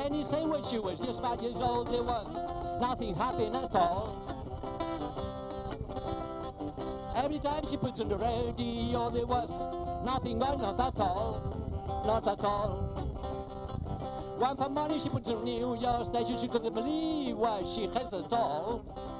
Jenny said when she was just 5 years old, there was nothing happening at all. Every time she puts on the radio, there was nothing going on at all. Not at all. One for money, she puts on New York station, she couldn't believe what she has at all.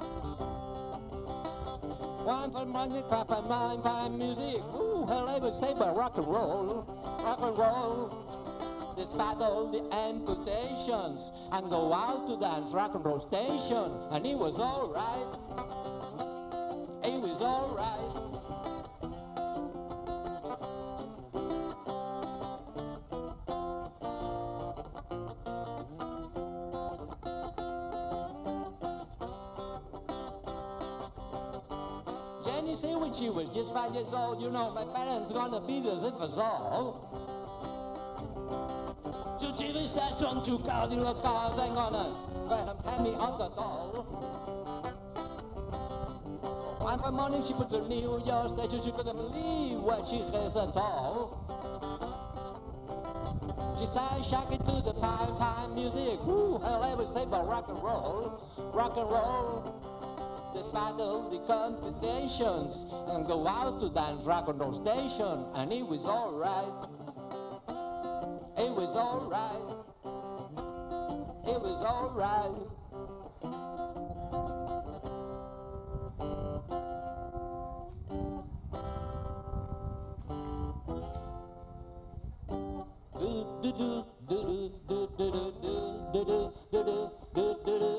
One for money, five for mine, five music. Ooh, hell, I would say but rock and roll, rock and roll. Despite all the amputations, and go out to dance rock and roll station, and it was all right. It was all right. Jenny said when she was just 5 years old, you know, my parents gonna be there with us all. To TV sets on to Cardi Locals, I'm gonna pay me on the doll. One for morning, she puts her New York station, she couldn't believe what she has at all. She started shocking to the fine music. Woo, hell, I would say about rock and roll, rock and roll. Despite all the competitions, and go out to dance rock and roll station, and it was all right. It was all right. It was all right. Do do do do do do do do do do do do do do.